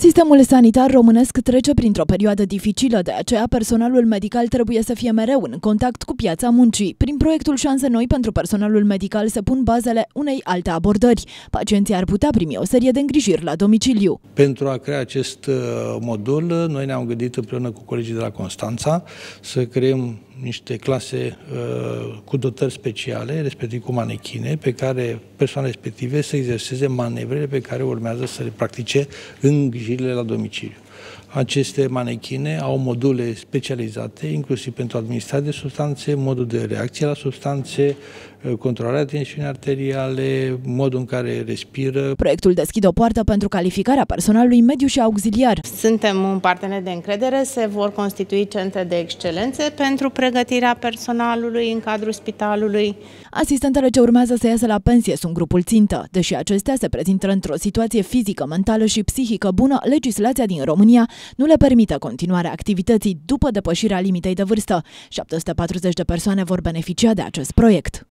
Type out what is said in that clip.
Sistemul sanitar românesc trece printr-o perioadă dificilă, de aceea personalul medical trebuie să fie mereu în contact cu piața muncii. Prin proiectul Șanse Noi pentru personalul medical se pun bazele unei alte abordări. Pacienții ar putea primi o serie de îngrijiri la domiciliu. Pentru a crea acest modul, noi ne-am gândit împreună cu colegii de la Constanța să creăm niște clase cu dotări speciale, respectiv cu manechine, pe care persoanele respective să exerseze manevrele pe care urmează să le practice îngrijirile la domiciliu. Aceste manechine au module specializate, inclusiv pentru administrarea de substanțe, modul de reacție la substanțe, controlarea tensiunii arteriale, modul în care respiră. Proiectul deschide o poartă pentru calificarea personalului mediu și auxiliar. Suntem un partener de încredere, se vor constitui centre de excelențe pentru pregătirea personalului în cadrul spitalului. Asistentele ce urmează să iasă la pensie sunt grupul țintă. Deși acestea se prezintă într-o situație fizică, mentală și psihică bună, legislația din România nu le permite continuarea activității după depășirea limitei de vârstă. 740 de persoane vor beneficia de acest proiect.